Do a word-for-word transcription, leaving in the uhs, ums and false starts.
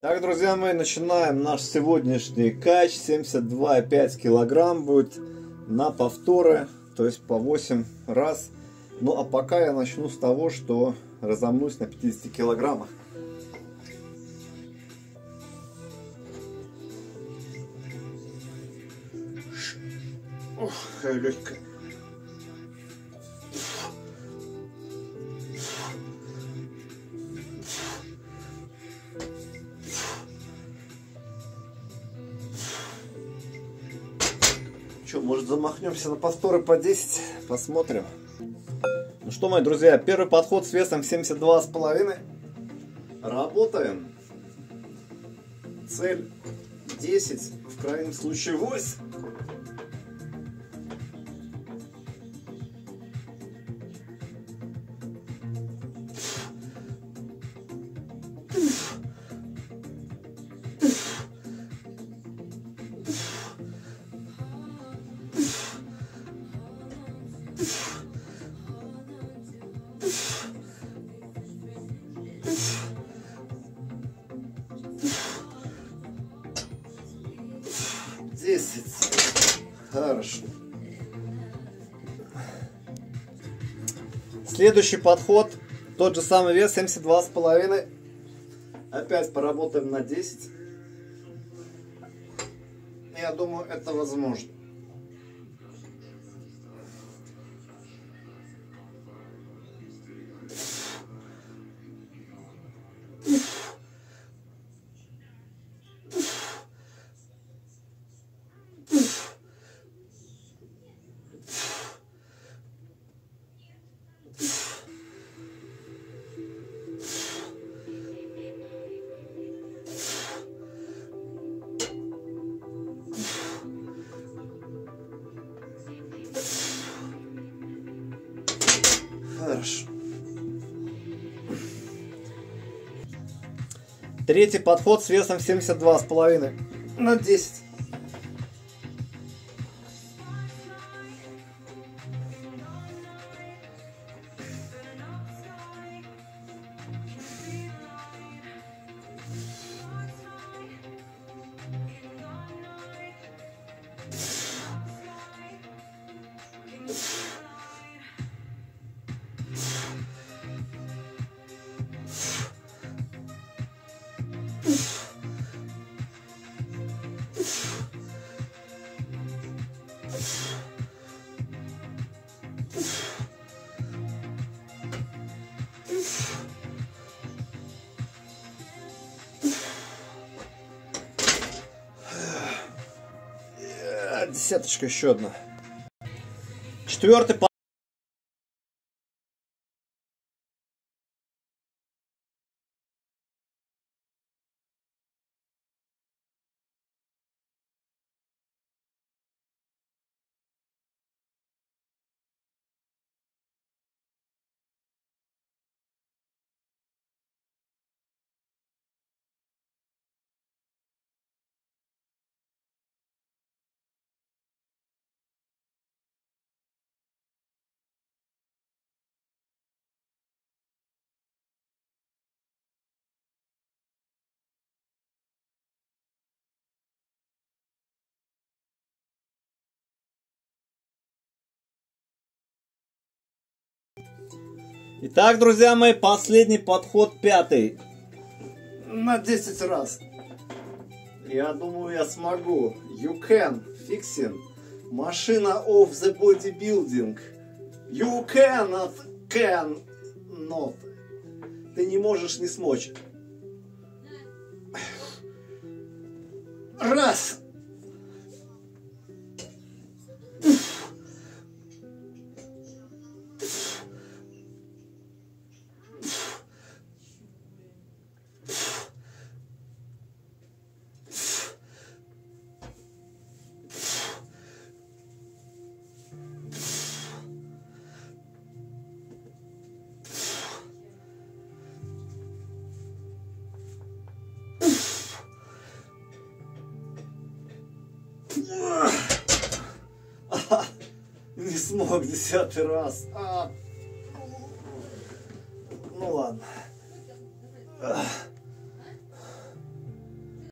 Так, друзья мои, начинаем наш сегодняшний кач. семьдесят два и пять килограмм будет на повторы, то есть по восемь раз. Ну а пока я начну с того, что разомнусь на пятидесяти килограммах. Ох, какая легкая. Что, может, замахнемся на повторы по десять? Посмотрим. Ну что, мои друзья, первый подход с весом семьдесят два с половиной. Работаем. Цель десять, в крайнем случае восемь. десять. Хорошо. Следующий подход. Тот же самый вес, семьдесят два с половиной. Опять поработаем на десять. Я думаю, это возможно. Хорошо. Третий подход с весом семьдесят два с половиной на десять. Десяточка еще одна. Четвертый подход. Итак, друзья мои, последний подход, пятый. На десять раз. Я думаю, я смогу. You can. Fixing. Машина of the bodybuilding. You cannot. Can not. Ты не можешь не смочь. Раз. Не смог десятый раз. А,